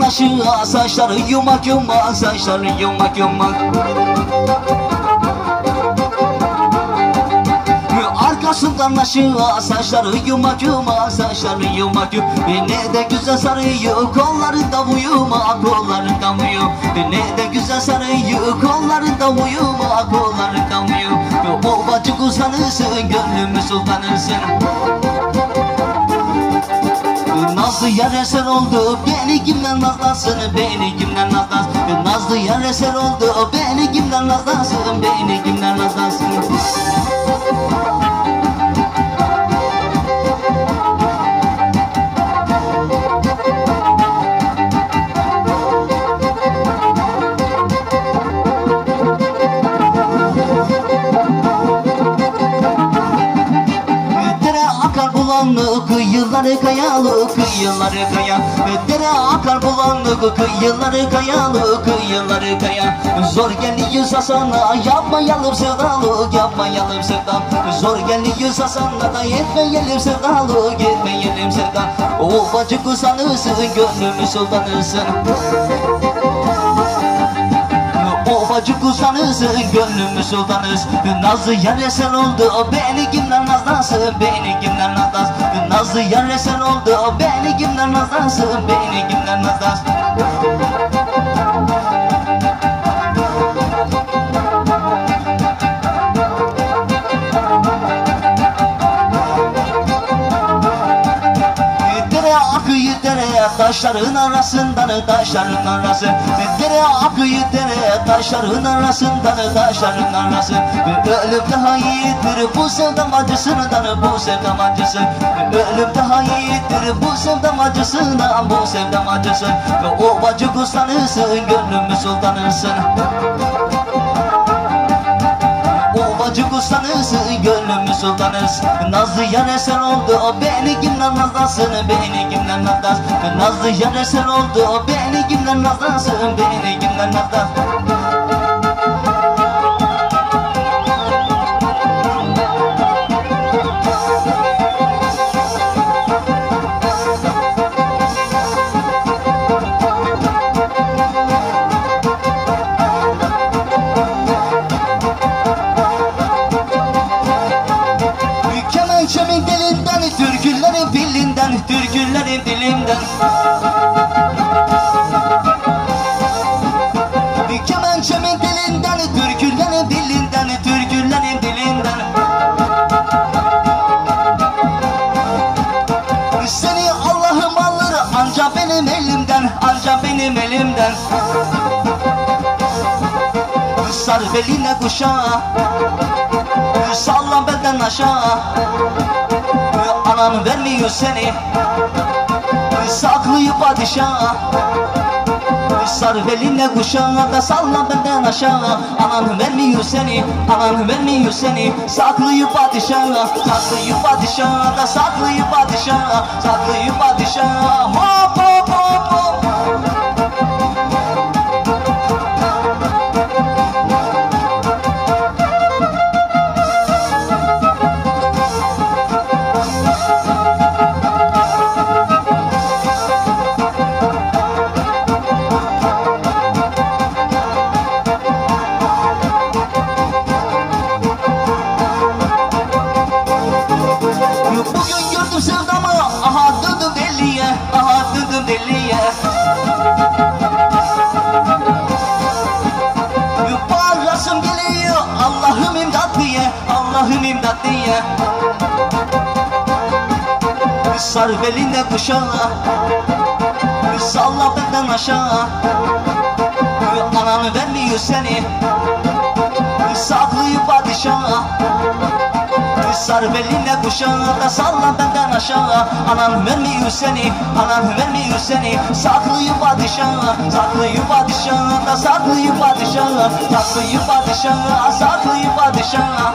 aşığa, saçları yumak yumak, saçları yumak yumak. Arkasından aşığa, saçları yumak yumak, saçları yumak yumak. Ne de güzel sarıyor, kollarında uyuma, kollarında uyuma. Ne de güzel sarıyor, kollarında uyuma, kollarında uyuma. O bacık uzanırsın, gönlümü sultanırsın. Nazlı yar eser oldu, beni kimden nazlansın, beni kimden nazlansın. Nazlı yar eser oldu, beni kimden nazlansın, beni kimden nazlansın. Kıyıları kayalı, kıyıları kaya. Dere akar bulanık, kıyıları kayalı, kıyıları kaya. Zor geliyorsa sana yapmayalım sevdalık, yapmayalım sevdam. Zor geliyorsa sana da yetmeyelim sevdalık, yetmeyelim sevdam. O bacık usanırsın, gönlümü sultanırsın. O bacık usanırsın, gönlümü sultanırsın. Nazlı yar eser oldu, beni kimden nazlansın, beni kimden nazlansın. Nazlı yar eser oldu, beni kimden nazlansın, beni kimden nazlansın. Taşların arasından, taşların arası. Dere akıyor dere, taşların arasından, taşların arası. Ölüm daha iyidir bu sevdam acısından, bu sevdam acısı. Ölüm daha iyidir bu sevdam acısından, bu sevdam acısı. O bacık usanırsın, gönlümü sultanırsın. O bacık usanırsın, gönlümü sultanırsın. Nazlı yar eser oldu, beni kimden nazlansın, beni kimden nazlansın. Nazlı yar eser oldu, beni kimden nazlansın, beni kimden nazlansın. Kemençemin dilinden, türkülerin dilinden, türkülerin dilinden. Kemençemin dilinden, türkülerin dilinden, türkülerin dilinden. Seni Allah'ım alır, anca benim elimden, anca benim elimden. Sar beline kuşağı, salla benden aşağı. Anan vermiyor seni, saklıyor padişah. Sar beline kuşağı da salla benden aşağı. Anan vermiyor seni, anan vermiyor seni, saklıyor padişah. Saklıyor padişah da saklıyor padişah, saklıyor padişah. Hop hop hop hop. Bugün gördüm sevdamı, aha döndüm deliye, aha döndüm deliye. Bağırasım geliyor, Allah'ım imdat diye, Allah'ım imdat diye. Sar beline kuşağı, salla benden aşağı. Anan vermiyor seni, saklıyor padişah. Sar beline kuşağı da salla benden aşağı. Anan vermiyor seni, anan vermiyor seni, saklıyor padişah. Saklıyor padişah da saklıyor padişah, saklıyor padişah, saklıyor padişah.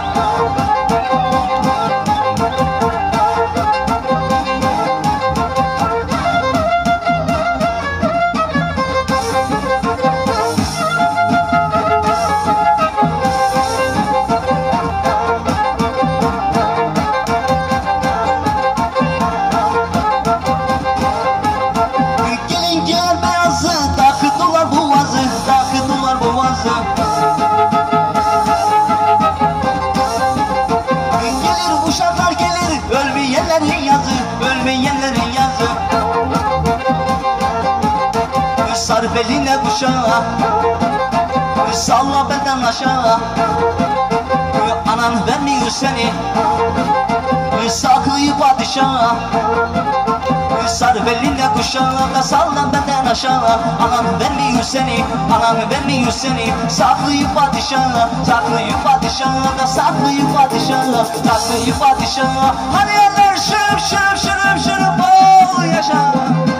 beline kuşağı, salla belden aşağı. Anan vermiyor seni, saklıyı padişaha. Sar beline kuşağı, salla belden aşağı. Anan vermiyor seni, anan vermiyor seni, saklıyı padişaha. Saklıyı padişaha, saklıyı padişaha, saklıyı padişaha. Hani yerler şırıp şırıp şırıp şırıp bol yaşa.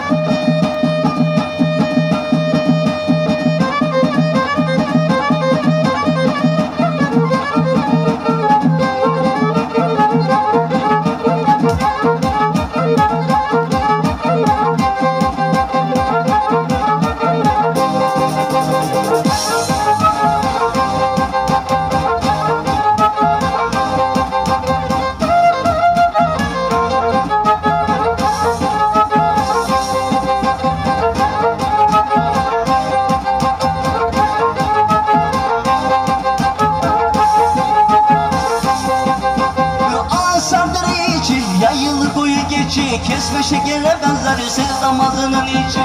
Yayılı koyu geçi, kesme şekere benzer sevdamadının içi.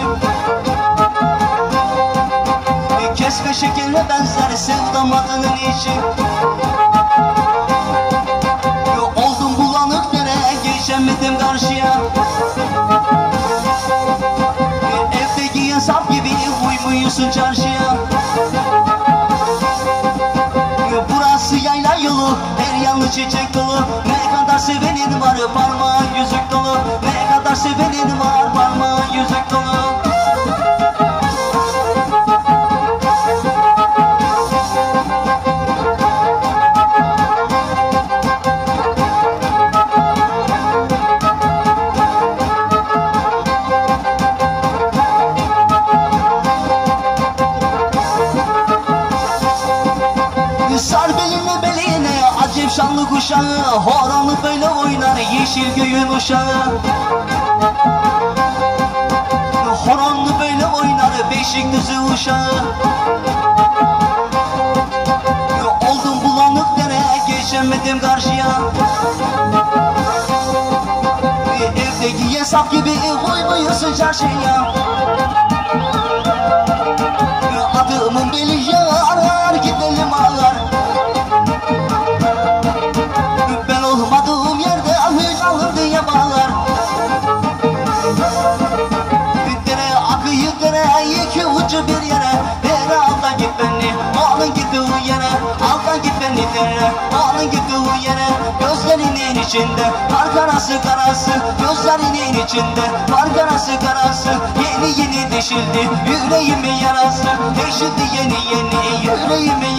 Kesme şekere benzer sevdamadının içi. Oldum bulanık dere, geçemedim karşıya. Evdeki hesap gibi uymuyusun çarşıya. Burası yayla yolu, her yanı çiçek dolu. Ne kadar sevenin var, parmağın yüzük dolu. Ne kadar sevenin var, parmağın yüzük dolu. Sar belini beline, acep şanlı kuşağı. Horonlu böyle oynar, yeşil göğün uşağı. Horonlu böyle oynar, Beşikdüzü uşağı. Oldum bulanık dere, geçemedim karşıya. Evdeki hesap gibi uymuyusun çarşıya. Adımın beli yar, gidelim ağlar. Ben olmadığım yerde hiç alır diye bağlar. Dere akıyı dere, iki ucu bir yere. Dere aldan git beni, alın gittiği yere. Aldan git beni dere, alın gittiği yere. Gözlerinin içinde var karası karası. Gözlerinin içinde var karası karası. Yeni yeni deşildi yüreğimin yarası. Deşildi yeni yeni yüreğimin